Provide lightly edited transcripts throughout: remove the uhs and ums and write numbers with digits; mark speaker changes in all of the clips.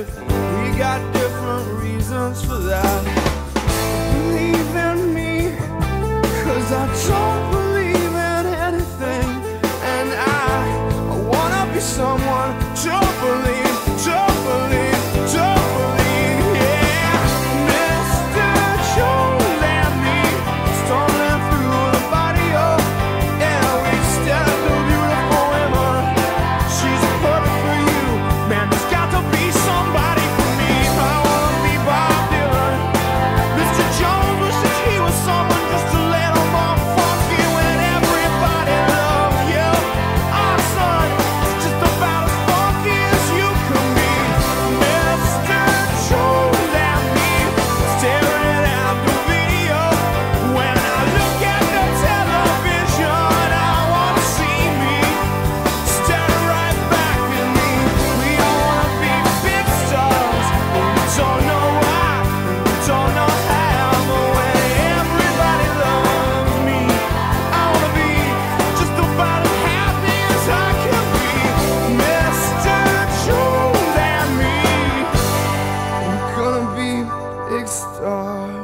Speaker 1: but we got different reasons for that. Believe in me, 'cause I don't believe in anything, and I wanna be someone to believe, to believe, to believe, yeah. Mr. Jones and me, storming through the barrio, yeah, we step to beautiful women. She's perfect for you, man, there's got to be somebody for me. I wanna be Bob Dylan. Mr. Jones wishes he was someone just a little more funky when everybody loves you. Our son is just about as funky as you can be. Mr. Jones and me, staring at the video. When I look at the television, I wanna see me staring right back at me. We all wanna be big stars, but we don't know why, we don't know how. But when everybody loves me, I wanna be just about as happy as I can be. Mr. Jones and me, we're gonna be big stars.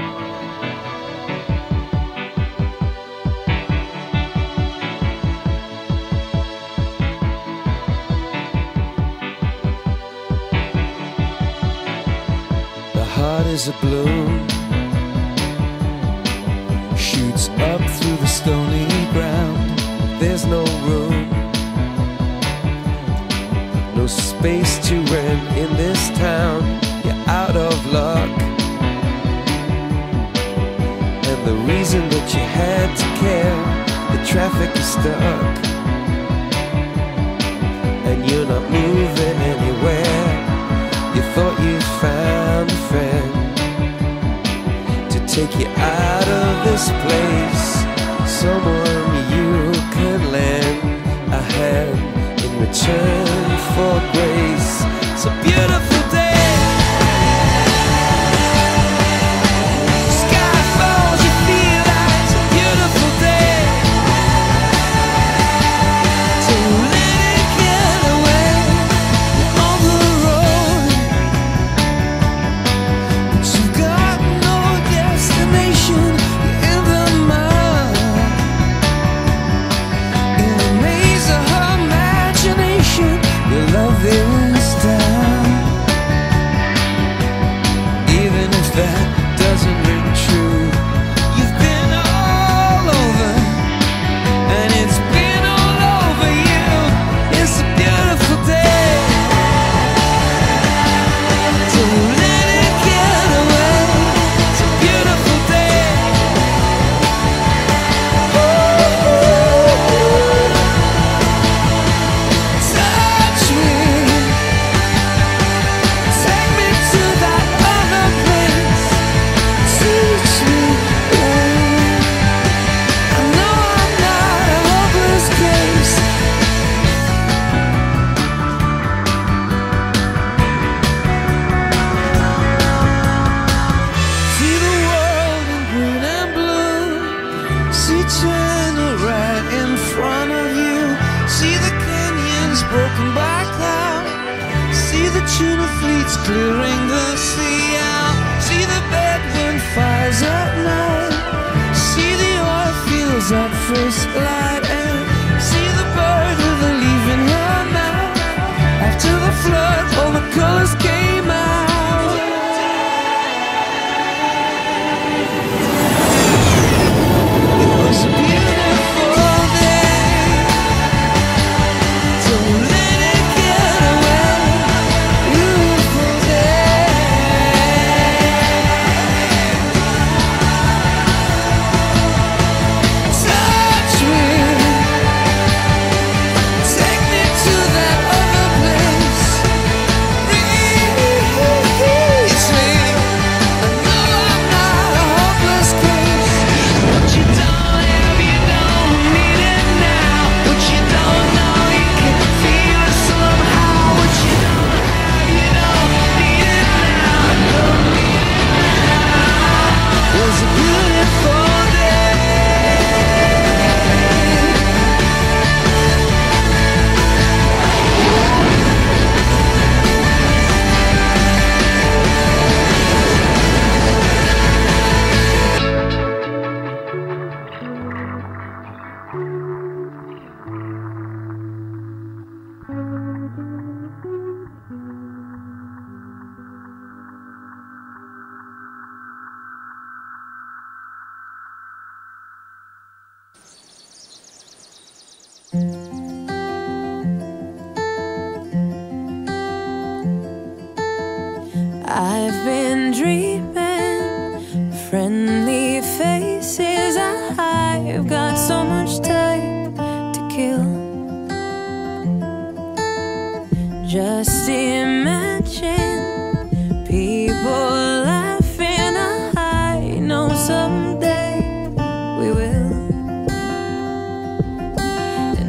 Speaker 2: The heart is a balloon, shoots up through the stony ground. There's no room, no space to rent in this town. You're out of luck, and the reason that you had to care, the traffic is stuck, and you're not moving anywhere. You thought you found a friend to take you out of this place, someone you can lend a hand in return for grace. It's a beautiful day. Sky falls, you feel like it's a beautiful day. So let it get away on the road. But you've got no destination, you're in the mud, in the maze of her imagination. Your love is down, even if that doesn't ring true. You've been all over, and it's been all over you. It's a beautiful day. So let it get away. It's a beautiful day. Touch me, take me to that other place. Teach me, I know I'm not a hopeless case. See the world in green and blue. See China right in front of you. See the canyons broken by cloud. See the tuna fleets clearing the sea out. See the bedroom fires at night. See the oil fields at first light. And see the bird with a leaf in her mouth. After the flood, all the colors came out. It was a beautiful day. So let it get away. Beautiful day. Touch me, take me to that other place. Breathe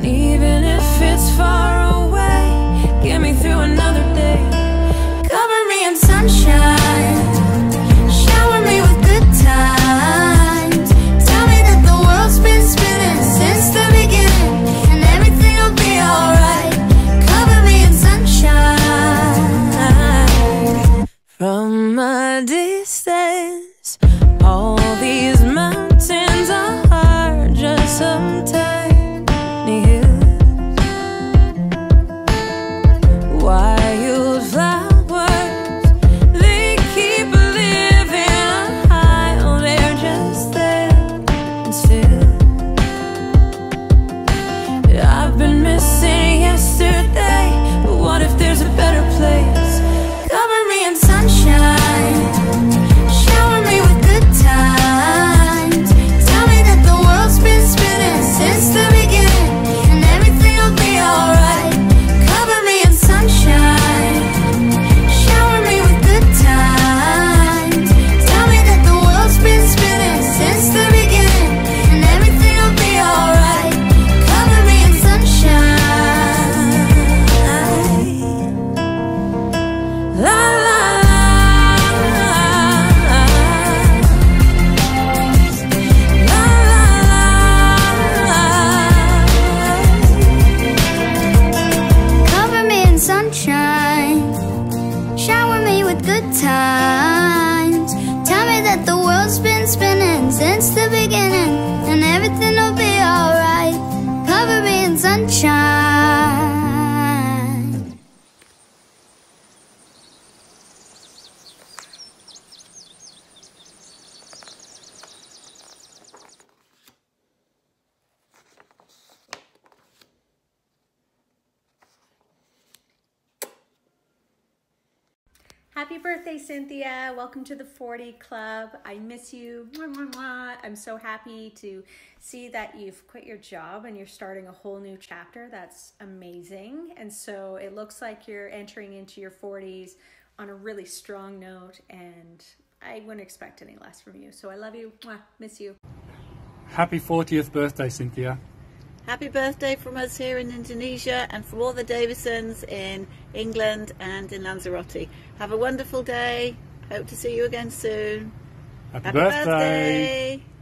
Speaker 2: even if it's far away, get me through another day. Cover me in sunshine, shower me with good times. Tell me that the world's been spinning since the beginning, and everything will be alright. Cover me in sunshine. From a distance, all these mountains are just some tiny hills. Wildflowers, they keep living high. Oh, they're just there and still. I've been missing yesterday, but what if there's a better place? Cover me in sunshine, shower me with good times. Tell me that the world's been spinning since the beginning, and everything will be alright. Cover me in sunshine, shower me with good times. Tell me that the world's been spinning since the beginning, and everything will be alright. Cover me in sunshine. La la Cover me in sunshine, shower me with good times. Tell me that the world's been spinning since the beginning, and everything will be alright. Cover me in sunshine.
Speaker 3: Happy birthday, Cynthia. Welcome to the 40 Club. I miss you. Mwah, mwah, mwah. I'm so happy to see that you've quit your job and you're starting a whole new chapter. That's amazing. And so it looks like you're entering into your 40s on a really strong note, and I wouldn't expect any less from you. So I love you. Mwah. Miss you.
Speaker 4: Happy 40th birthday, Cynthia.
Speaker 5: Happy birthday from us here in Indonesia and from all the Davisons in England and in Lanzarote. Have a wonderful day. Hope to see you again soon.
Speaker 4: Happy birthday.
Speaker 5: Birthday.